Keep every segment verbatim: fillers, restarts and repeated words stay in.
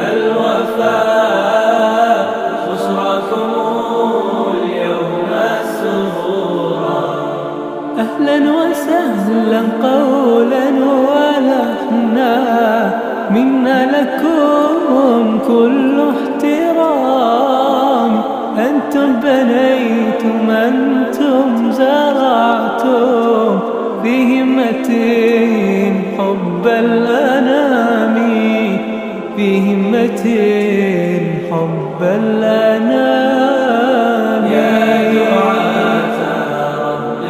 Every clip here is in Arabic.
الوفاء بشراكم اليوم سرورا. أهلا وسهلا قولا ولحنا منا لكم كل احترام. أنتم بنيتم أنتم زرعتم في همة حب الأنام، في همة حب الأنام. يا دعاة رب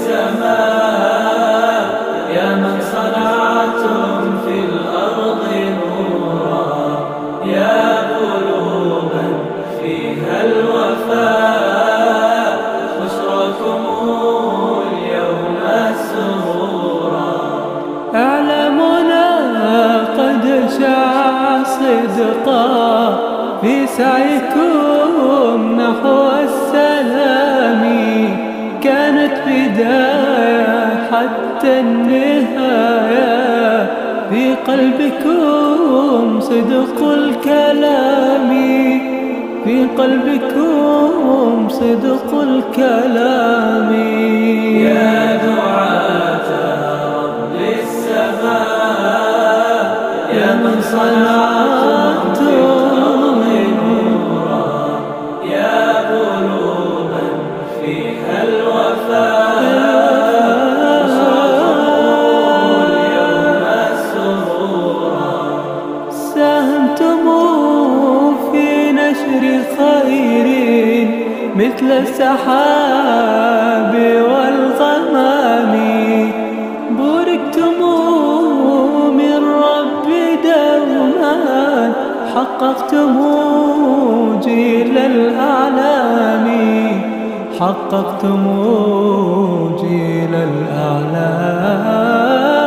السماء يا من صنعتم في الأرض نورا، يا قلوبا فيها الوفاء بشراكم اليوم سرورا. أعلامنا قد شاع صدقا في سعيكم نحو السلام. كانت بداية حتى النهاية في قلبكم صدق الكلام، في قلبكم صدق الكلام. يا دعاة رب السماء يا من صنعتم في الأرض نورا، يا قلوبا فيها الوفاء بشراكم اليوم سرورا. ساهمتم في نشر خير مثل السحاب والغمام. بوركتم من رب دوما حققتم جيل الأعلام، حققتم جيل الأعلام.